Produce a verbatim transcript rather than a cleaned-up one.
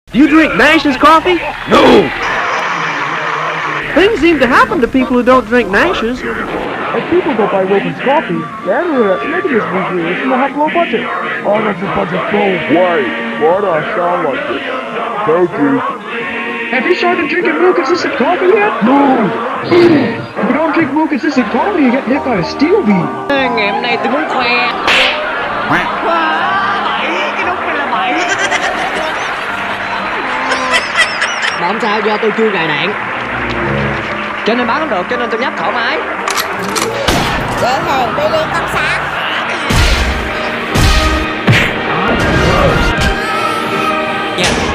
Do you drink Nash's coffee? No! Things seem to happen to people who don't drink Nash's. If people go buy Wilton's coffee, then we're making this recreation will have low budget. Oh, that's a bunch of bull. Wait, why do I sound like this? Thank you. Have you started drinking milk-assisted coffee yet? No! If you don't drink milk-assisted coffee, you get hit by a steel beam. Ngày hôm nay tôi muốn khoe. Cái nút này là bậy. Mà không sao, do tôi chưa gài đạn cho nên bán không được, cho nên tôi nhấp thoải mái. Dễ hề đi đi con sáng. Nha.